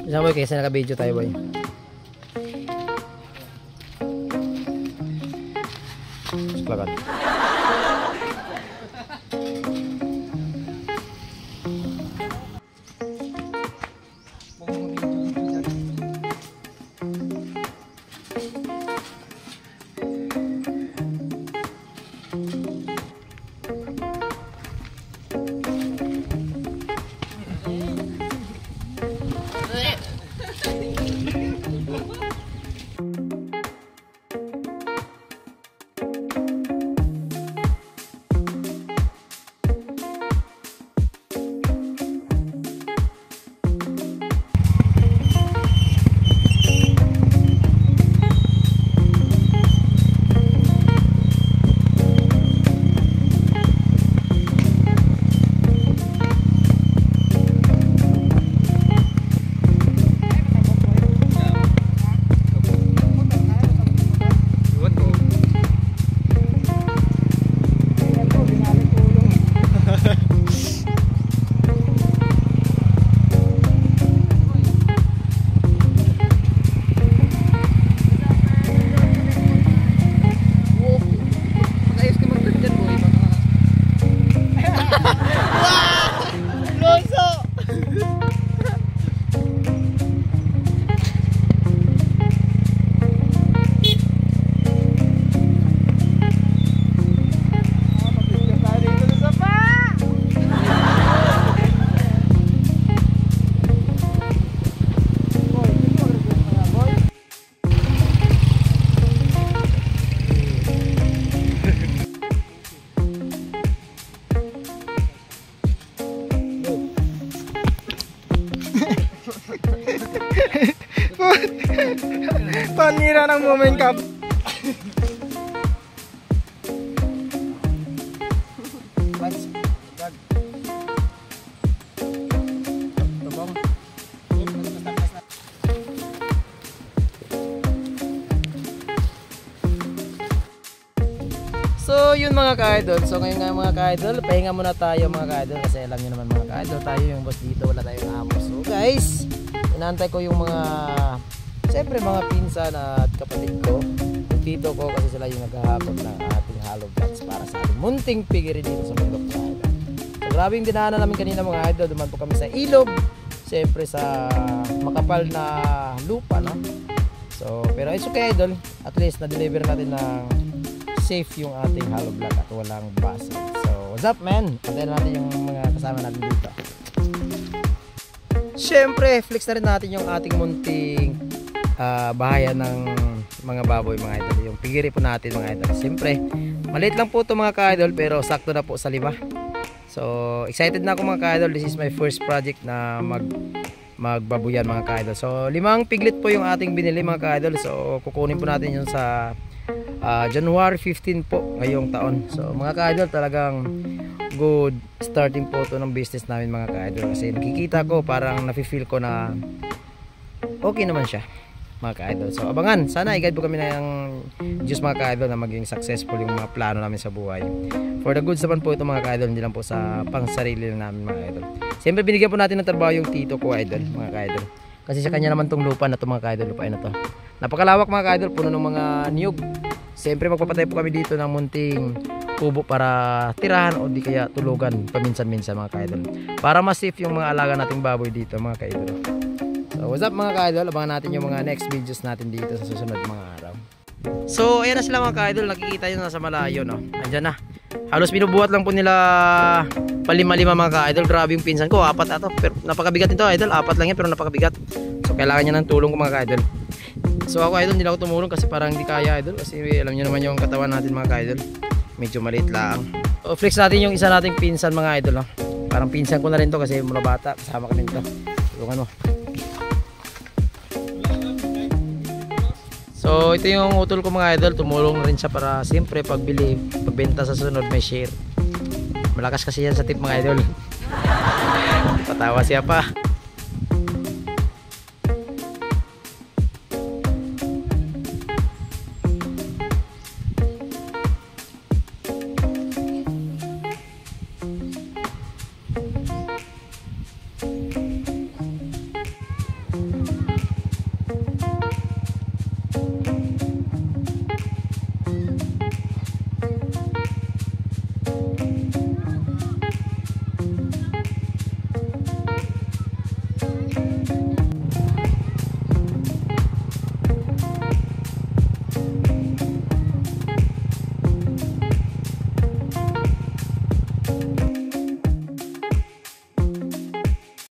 Isa boy, kaysa naka-video tayo boy. Silakan. Panira ng moment cap. So yun mga ka-idol. So ngayon nga mga ka-idol, pahinga muna tayo mga ka-idol. Kasi alam nyo naman mga ka-idol, tayo yung boss dito, wala tayong amo. So guys, inaantay ko yung mga, siyempre mga pinsan at kapatid ko, yung tito ko, kasi sila yung naghahakot ng ating hollow blocks para sa ating munting pigiri dito sa bundok mga idol. So grabe yung dinaanan namin kanina mga idol. Duman po kami sa ilog, siyempre sa makapal na lupa, no? So pero it's okay idol, at least na-deliver natin ng safe yung ating hollow block at walang basag. So what's up man? Antayin natin yung mga kasama natin dito. Siyempre flex na rin natin yung ating munting bahayan ng mga baboy mga idol. Yung pigiri po natin mga idol. Siyempre maliit lang po ito mga ka-idol, pero sakto na po sa 5. So excited na ako mga ka-idol. This is my first project na magbabuyan mga ka-idol. So 5 piglet po yung ating binili mga ka-idol. So kukunin po natin yun sa January 15 po ngayong taon. So mga ka-idol, talagang good starting po to ng business namin mga ka-idol. Kasi nakikita ko, parang nafe-feel ko na okay naman siya mga ka-idol. So abangan, sana i-guide po kami ng Diyos mga ka-idol na maging successful yung mga plano namin sa buhay. For the goods naman po ito mga ka-idol, hindi lang po sa pang sarili namin mga ka-idol. Siyempre binigyan po natin ng trabaho yung tito ko idol mga ka-idol. Kasi sa kanya naman tong lupa na to mga ka-idol, lupain na to. Napakalawak mga ka-idol, puno ng mga niyog. Siyempre magpapatay po kami dito ng munting kubo para tirahan o di kaya tulugan paminsan-minsan mga ka-idol. Para mas safe yung mga alaga nating baboy dito mga ka-idol. So what's up mga ka-idol, abangan natin yung mga next videos natin dito sa susunod mga araw. So ayan na sila mga ka-idol, nakikita nyo na sa malayo no. Andyan na. Halos binubuhat lang po nila palima-lima mga ka-idol. Grabe yung pinsan ko, 4 ato. Pero napakabigat nito idol, 4 lang yan pero napakabigat. So kailangan niya ng tulong ko mga ka-idol. So ako idol, hindi ako tumulong kasi parang hindi kaya idol. Kasi alam niyo naman yung katawan natin mga ka-idol, medyo maliit lang. So flex natin yung isa nating pinsan mga idol no? Parang pinsan ko na rin to kasi mula bata kasama kami nito. Tulungan mo. So ito yung utol ko mga idol, tumulong rin siya para siyempre pagbili, pagbenta sa sunod may share. Malakas kasi yan sa tip mga idol. Patawa siya pa.